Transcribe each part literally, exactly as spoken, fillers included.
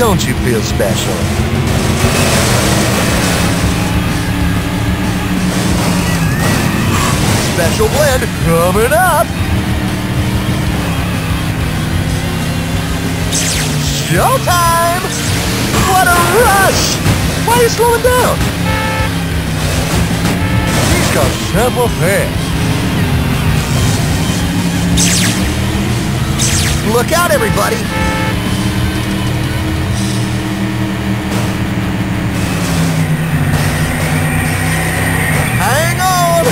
Don't you feel special? Special blend coming up! Showtime! What a rush! Why are you slowing down? He's got simple things. Look out, everybody! Hang on!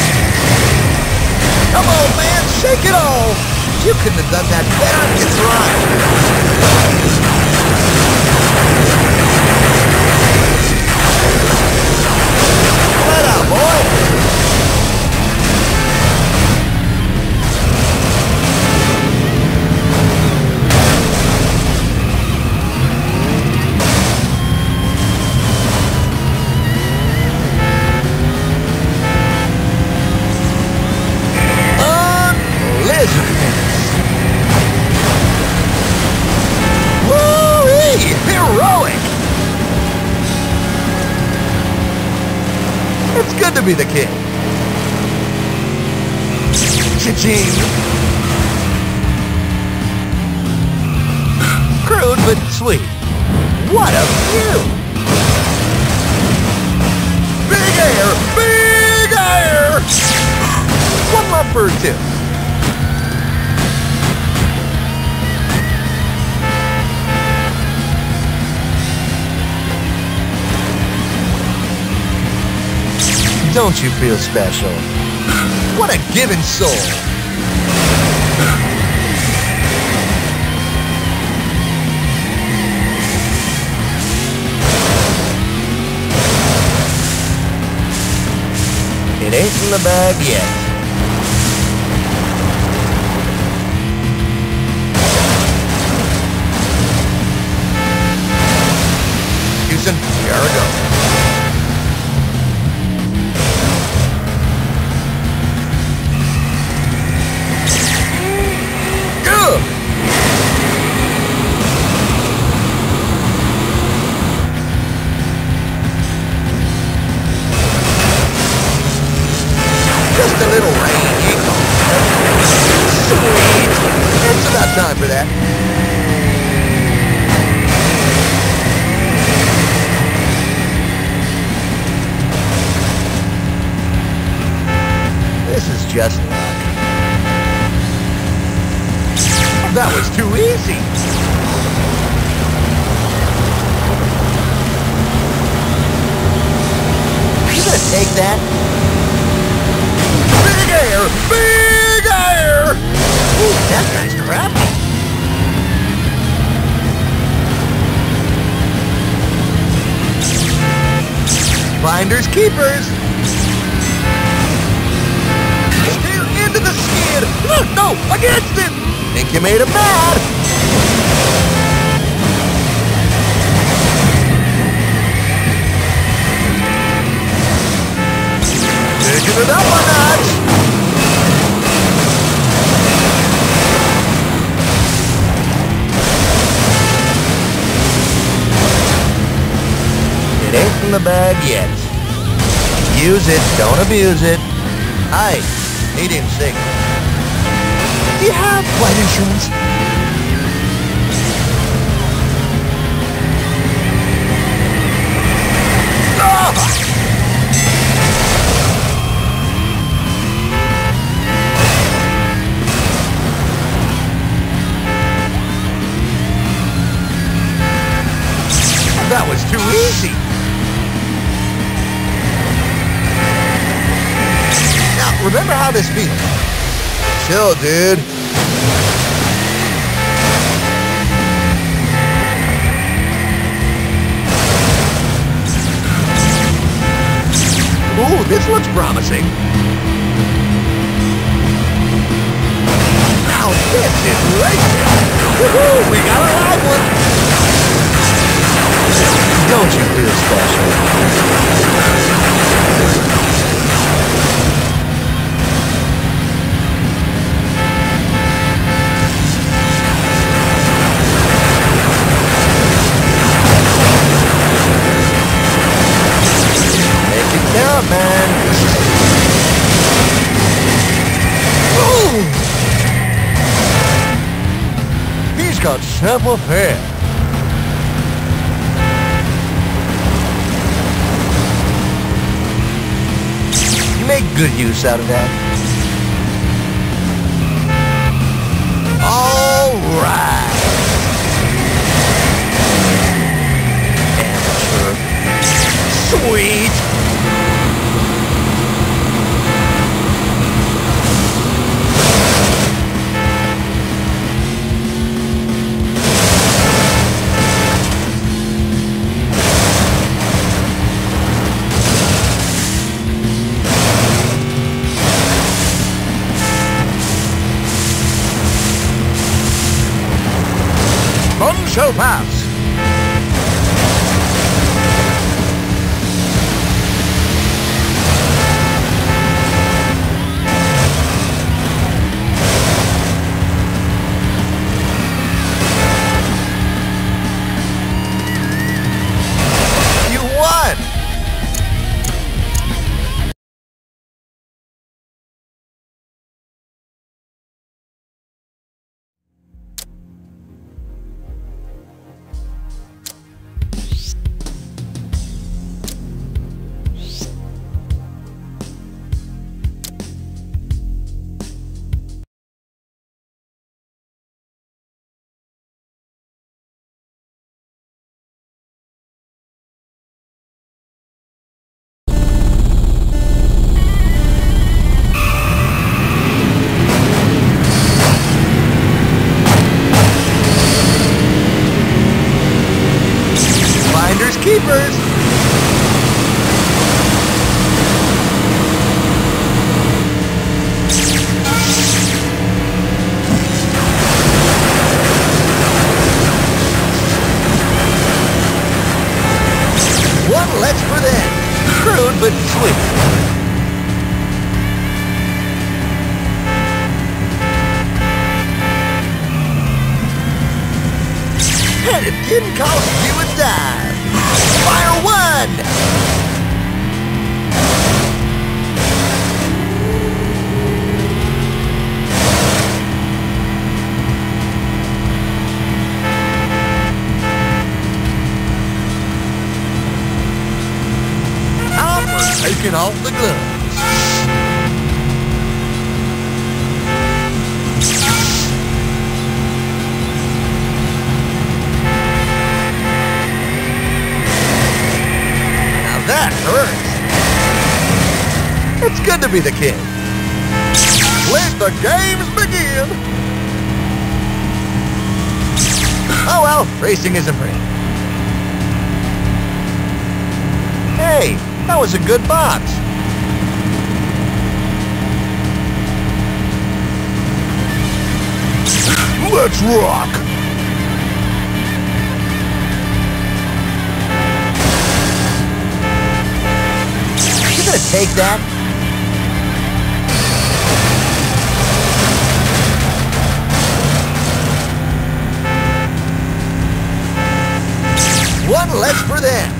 Come on, man, shake it all! You couldn't have done that better if you tried. Let out, boy! It's good to be the king. Cha-ching. Crude but sweet. What a view! Big air! Big air! One love for two. Don't you feel special? What a giving soul! It ain't in the bag yet. Houston, here we go. Just a little rain, you know. Sweet. It's about time for that. This is just luck. That was too easy. You gonna take that? Big air! Big air! Ooh, that guy's crappy. Finders keepers. Steer into the skid. No, no, against it. Think you made him mad. Picking it up a notch. It ain't in the bag yet. Use it, don't abuse it. Hi, he didn't sing. Do you have flight insurance? Oh! That was too easy. Now, remember how this feels. Chill, dude. Ooh, this looks promising. Now this is racing. Woohoo, we got a live one. Don't you feel special? He's got savoir-faire. Make good use out of that. All right. Amateur. Sweet. Fun shall pass. You won! Keepers. One less for them. Crude but sweet. And it didn't cost you a dime. Fire one! Hopper taking off the gloves. That hurts. It's good to be the king. Let the games begin. Oh well, racing isn't free. Hey, that was a good box. Let's rock. Gonna take that? One less for them.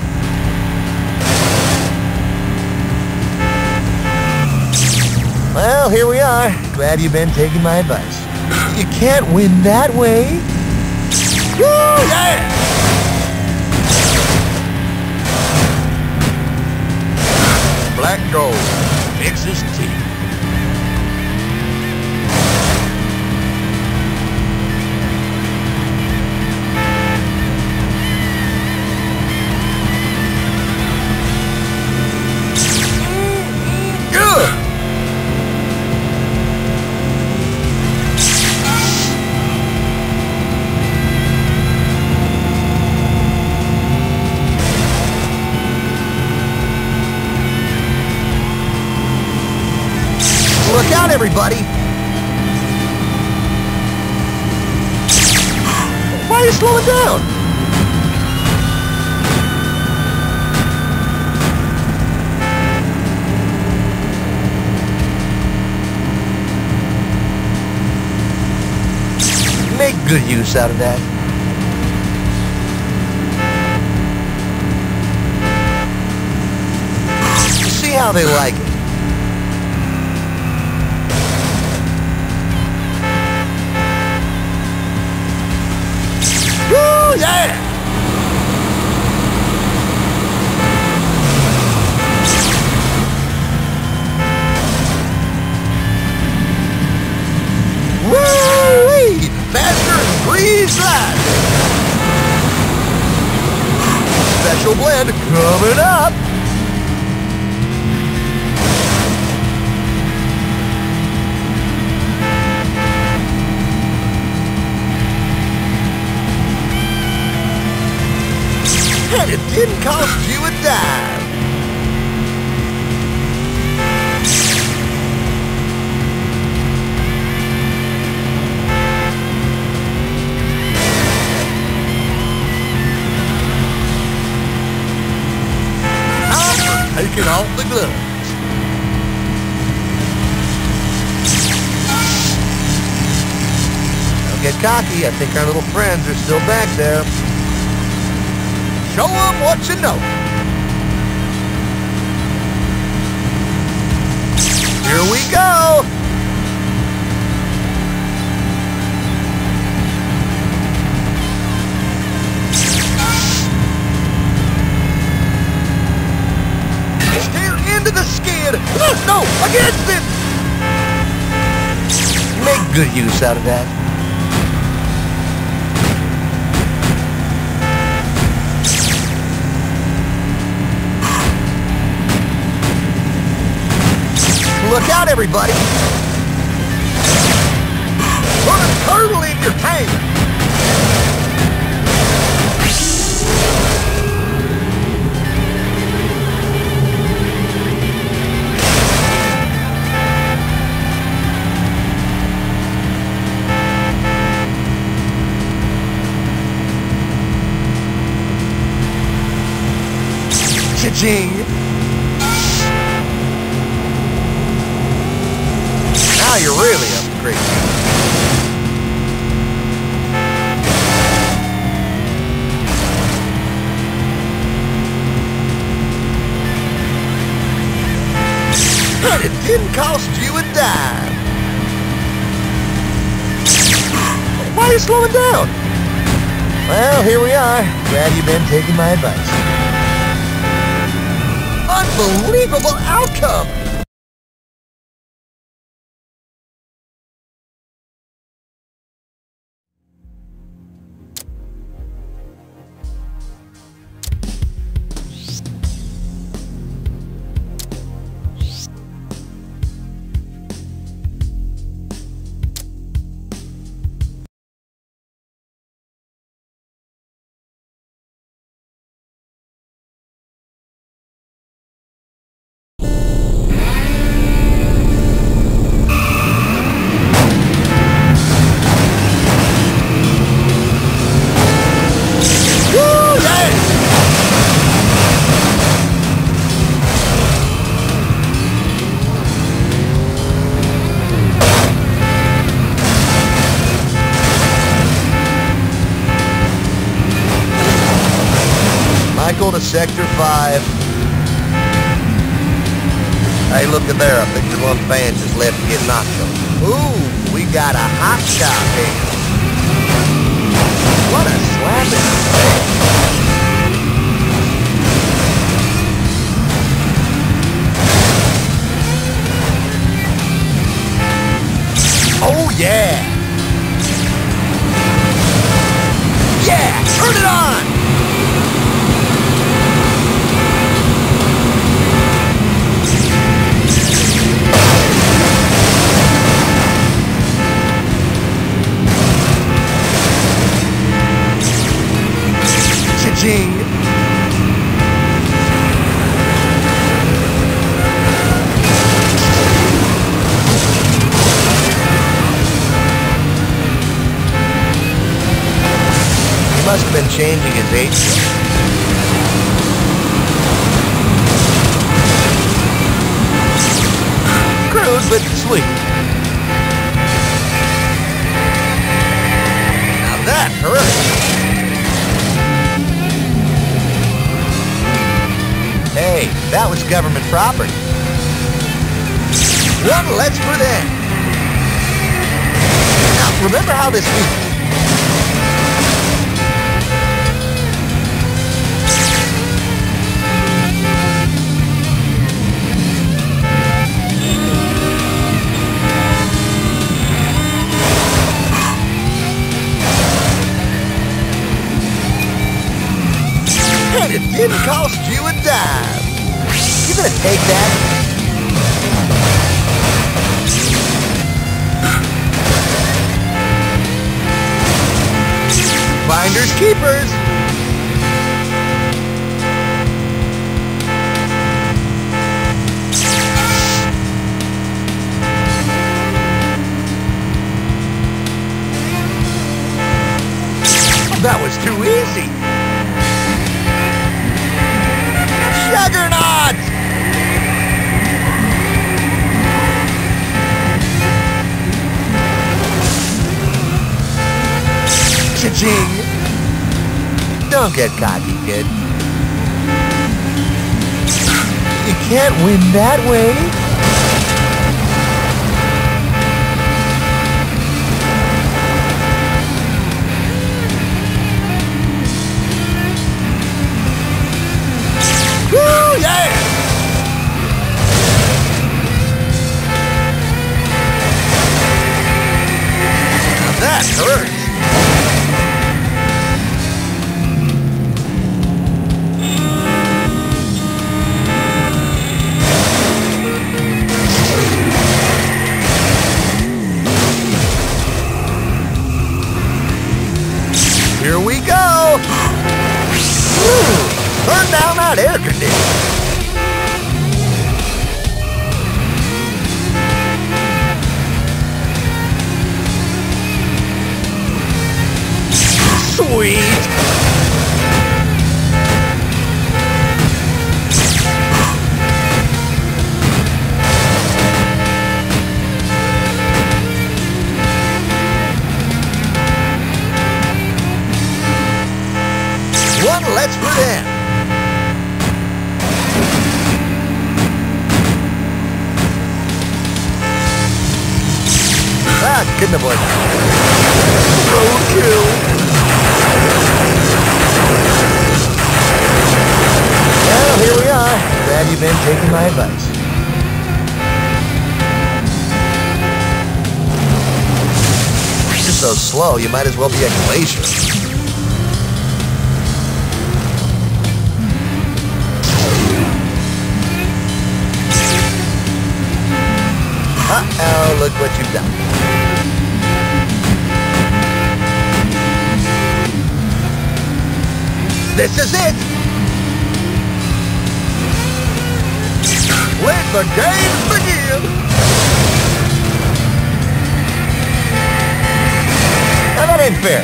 Well, here we are. Glad you've been taking my advice. You can't win that way. Woo, yeah! Black gold mixes tea. Good. Look out, everybody! Why are you slowing down? Make good use out of that. See how they like it. Freeze that! Special blend coming up! And it didn't cost you a dime. I'm taking off the gloves. Don't get cocky. I think our little friends are still back there. Show them what you know. Here we go. Steer into the skid. No, against it. Make good use out of that. Look out, everybody! Put a turtle in your tank! Cha-ching! Now you're really up to great. But it didn't cost you a dime. Why are you slowing down? Well, here we are. Glad you've been taking my advice. Unbelievable outcome! Michael to Sector five. Hey, look at there. I think the one fan just left to get nacho. Ooh, we got a hot shot here. What a slap in the face. Oh, yeah. Yeah, turn it on. Cha-ching. He must have been changing his H. Cruise, but sweet. Now that hurt. Hey, that was government property. One less for them. Now, remember how this feels. And it didn't cost you a dime. You gonna take that? Finders keepers. That was too easy. Juggernaut! Cha-ching! Don't get cocky, kid. You can't win that way. Woo, yeah! Now that hurts. Here we go! Ooh, turn down that air conditioner. Sweet! One less for them. Ah, couldn't avoid that. Roadkill. Well, here we are. Glad you've been taking my advice. You're so slow, you might as well be a glacier. Uh-oh, look what you've done. This is it! Let the games begin! Now that ain't fair.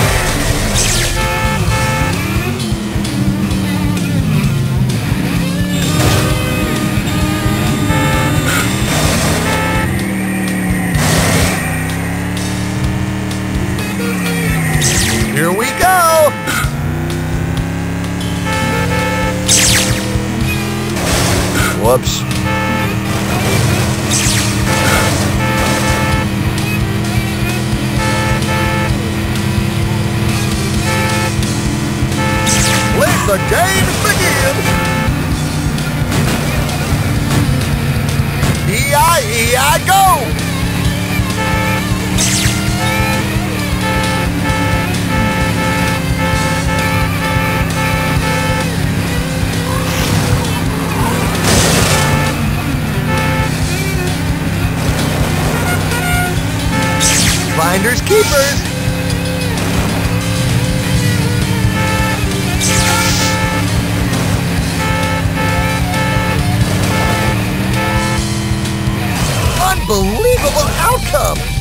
Here we go! Whoops. Let the games begin! E I E I go! Finders keepers. Unbelievable outcome.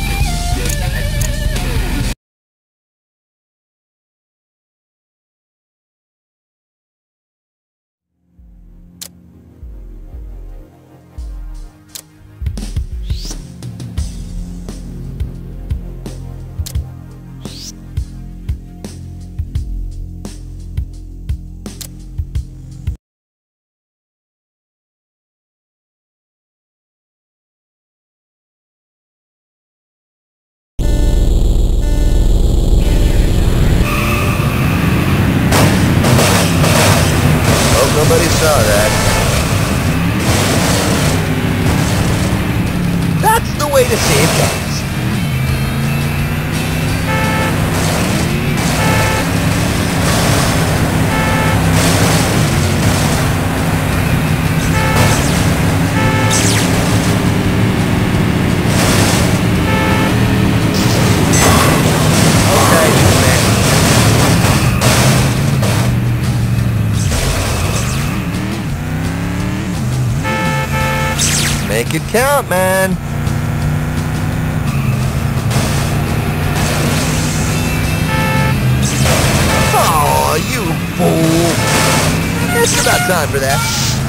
Make it count, man. Oh, you fool. It's about time for that.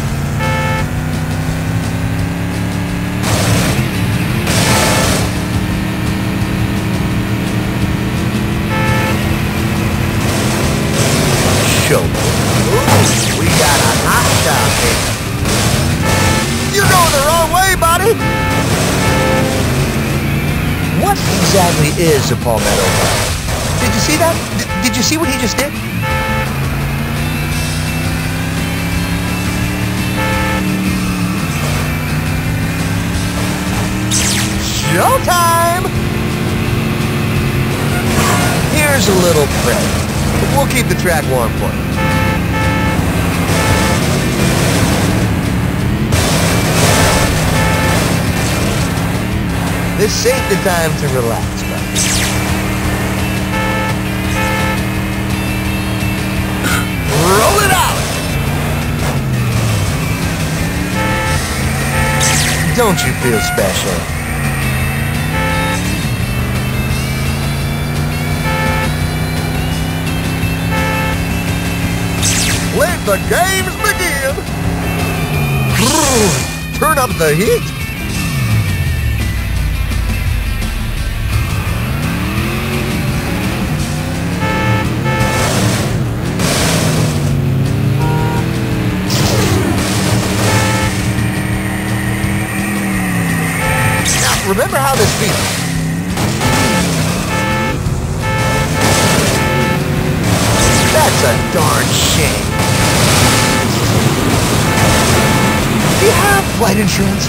Show. Ooh, we got a hot shot here. You're going the wrong way, buddy. What exactly is a palmetto bud? Did you see that? D- did you see what he just did? Showtime! Here's a little present. We'll keep the track warm for you. This ain't the time to relax, buddy. Roll it out! Don't you feel special? Let the games begin! Turn up the heat! Remember how this feels. That's a darn shame. Do you have flight insurance?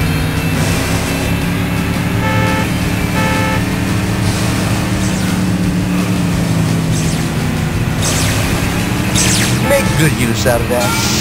Make good use out of that.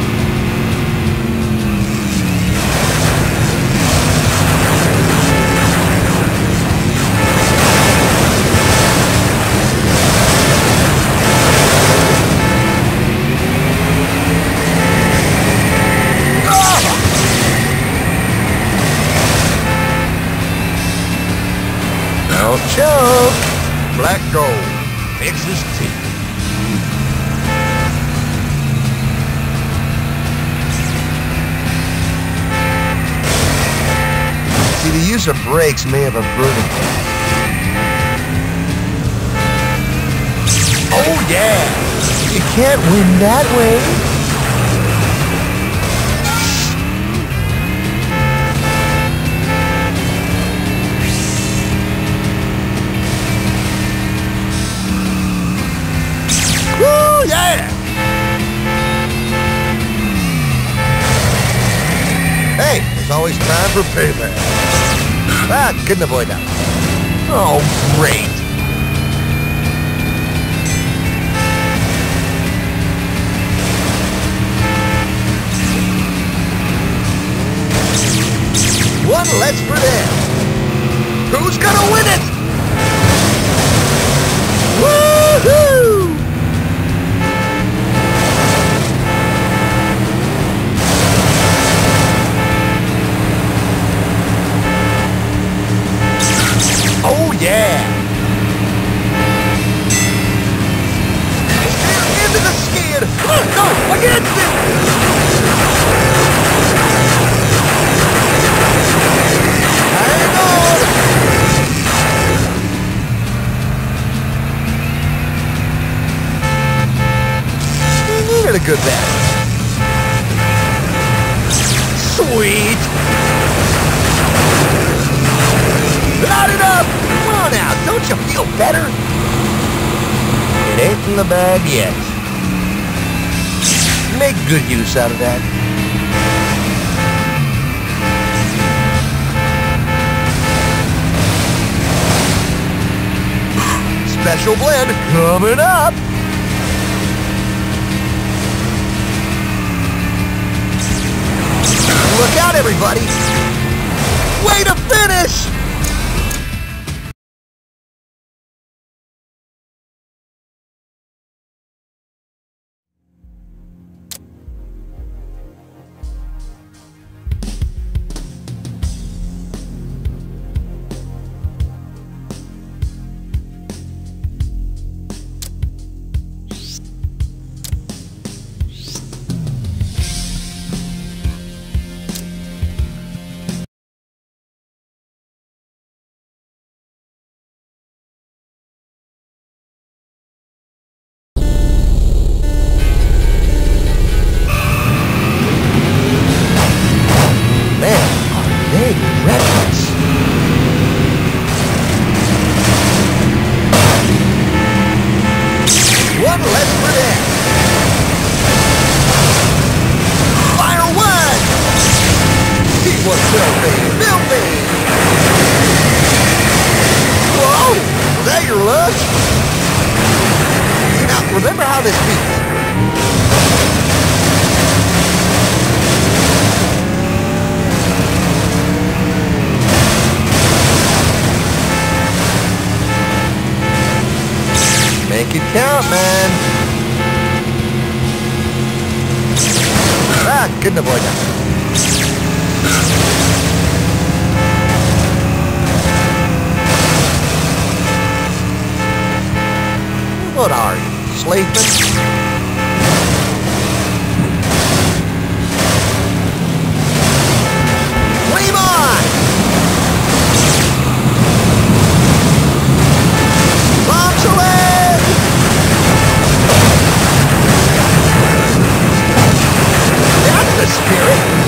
Don't choke. Black gold. Texas tea. See, the use of brakes may have averted that. Oh yeah! You can't win that way. Woo, yeah! Hey, there's always time for payback. Ah, couldn't avoid that. Oh, great. One less for them. Who's gonna win it? Woohoo! Oh yeah! Steer into the skid! Come on, go! Against it! Hang on! You needed a good bat. Sweet! Light it up! Come on now, don't you feel better? It ain't in the bag yet. Make good use out of that. Special blend coming up. Look out, everybody. Way to finish! filthy, filthy! Whoa! Was that your luck? Now, remember how this beats. Make it count, man. Ah, couldn't avoid that. What are you, sleeping? Leave on! Bombs away! That's the spirit!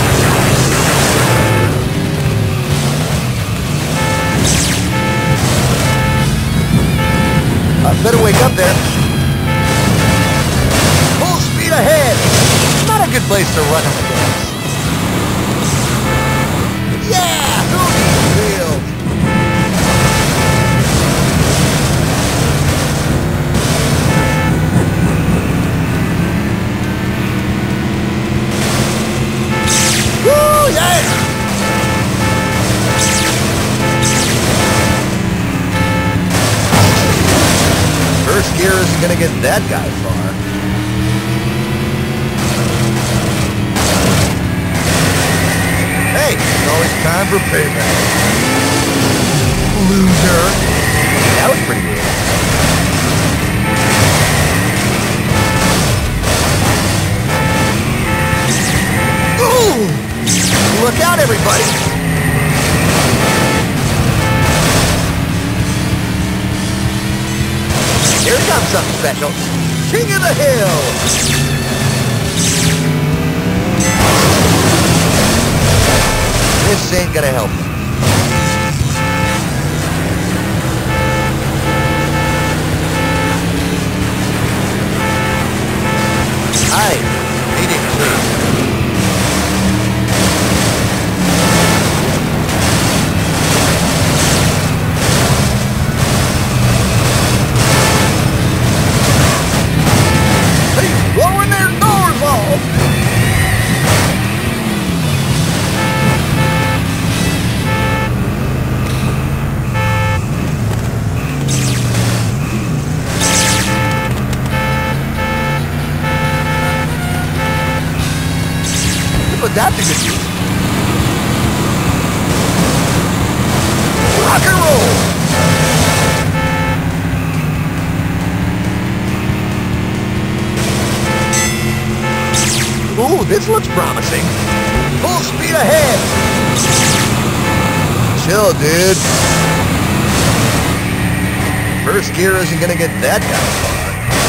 I better wake up there. Full speed ahead! Not a good place to run on the gas. Yeah! Who needs wheels? Woo! Yeah! First gear isn't gonna get that guy far. Hey, it's always time for payback. Loser. That was pretty good. Ooh! Look out, everybody! Here comes something special. King of the Hill! This ain't gonna help me. Hi, meeting please. Blowing their doors off! But that's a good use. Rock and roll! Ooh, this looks promising. Full speed ahead! Chill, dude. First gear isn't gonna get that guy far.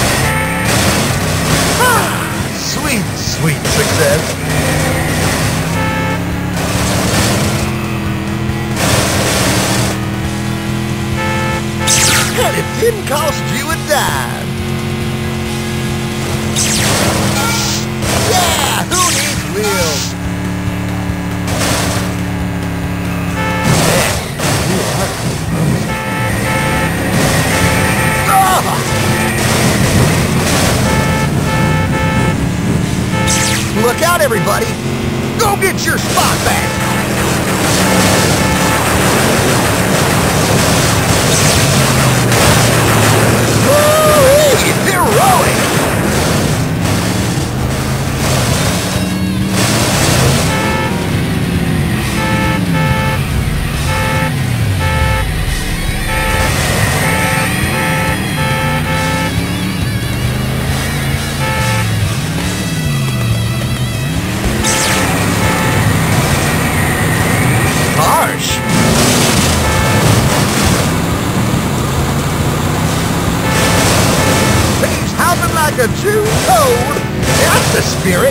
Ah, sweet, sweet success. And it didn't cost you a dime. Yeah! Who needs wheels? Oh! Look out, everybody! Go get your spot back! Woo-wee! Heroic! Like a true toad. That's the spirit.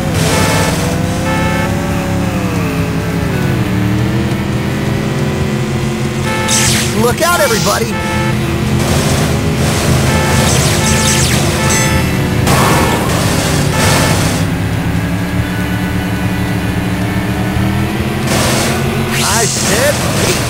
Look out, everybody. Dead heat.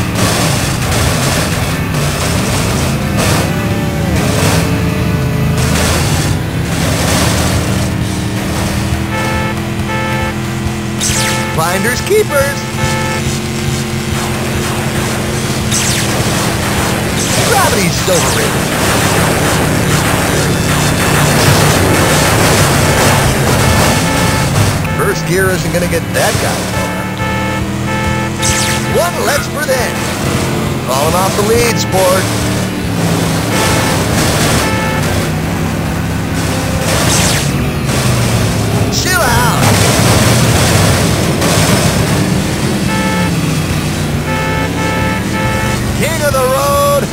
Finders keepers. Gravity's overrated. First gear isn't gonna get that guy far. One less for them. Falling off the lead, sport. Chill out. King of the road.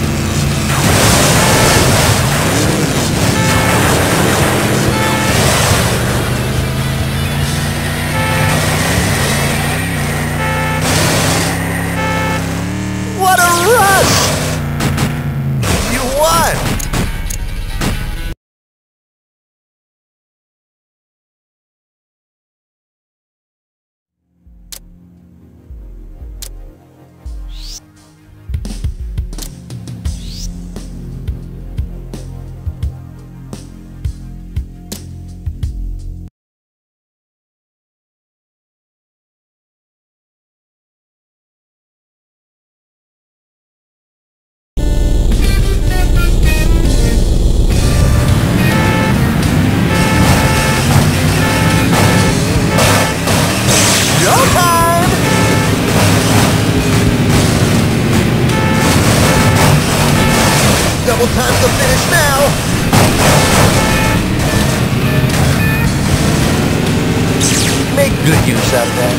What a rush! You won! Double time to finish now. Make good use out of that.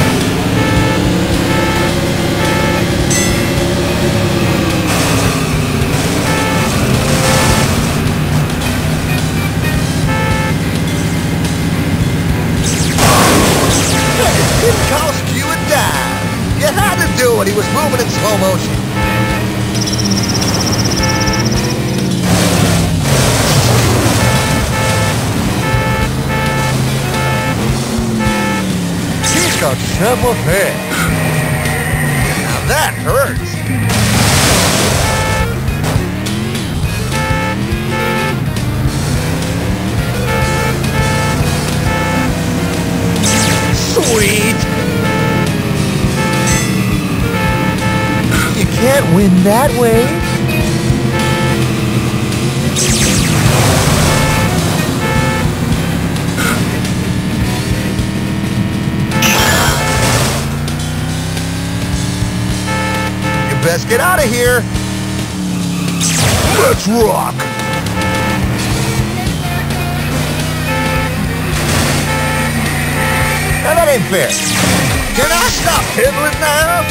It didn't cost you a dime. You had to do it. He was moving in slow motion. A triple hit. Now that hurts. Sweet. You can't win that way. Best get out of here. Let's rock. Now that ain't fair. Can I stop piddling now?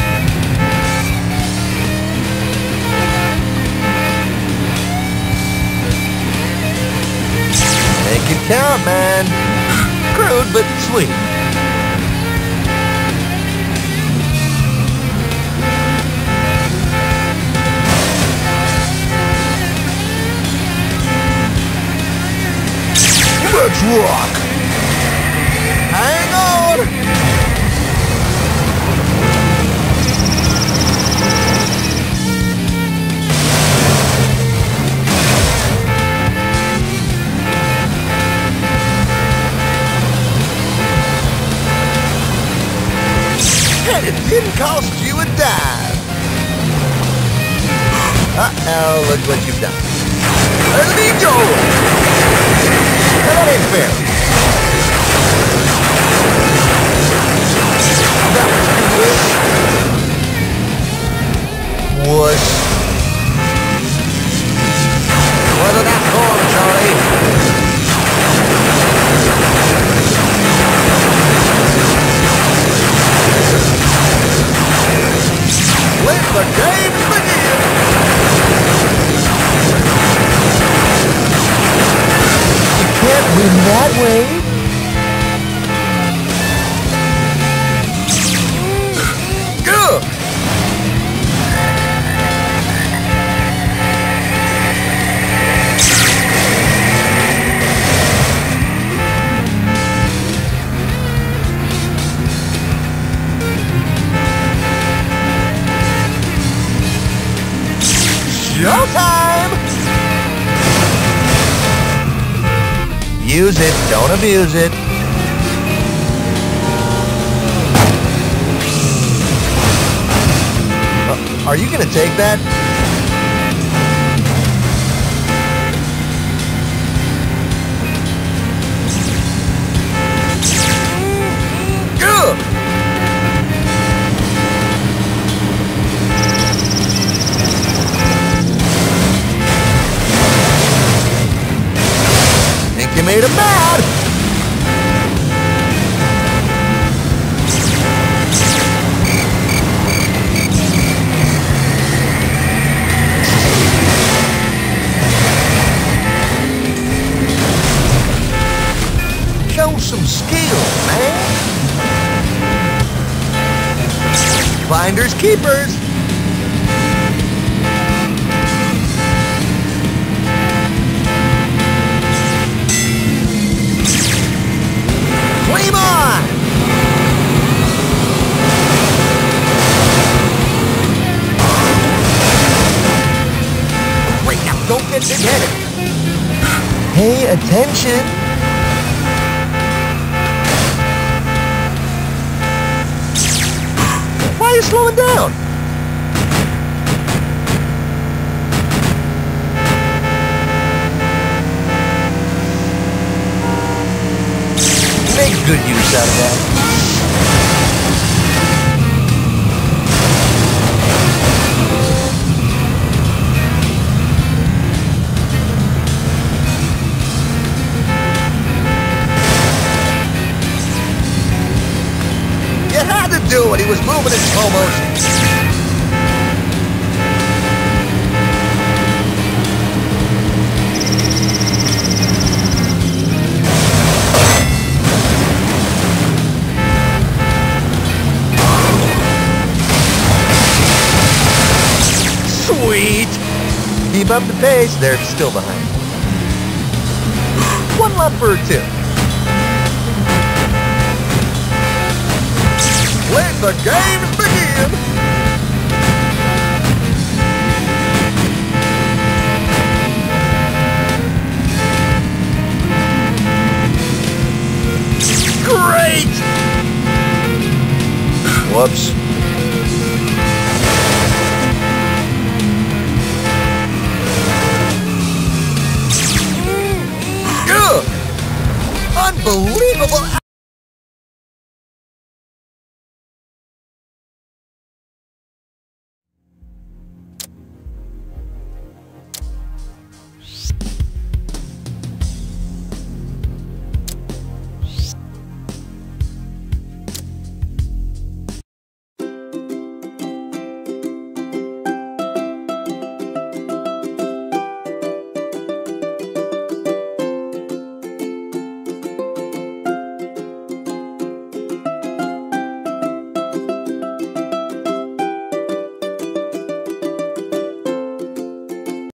Make it count, man. Crude but sweet. Let's rock! Hang on! And it didn't cost you a dime. Uh-oh, look what you've done. Let me go! That ain't fair. That was good. Wuss. Weather that storm, Charlie. Let the game begin. Can't win that way. Good. Showtime! Use it, don't abuse it. Uh, are you gonna take that? Good! Think you made him mad? Show some skill, man. Finders keepers. Flame on! Wait, now don't get big-headed. Pay attention. Why are you slowing down? Make good use out of that. You had to do it. He was moving in slow motion. Sweet! Keep up the pace, they're still behind. One lap for two. Let the games begin! Great! Whoops. Unbelievable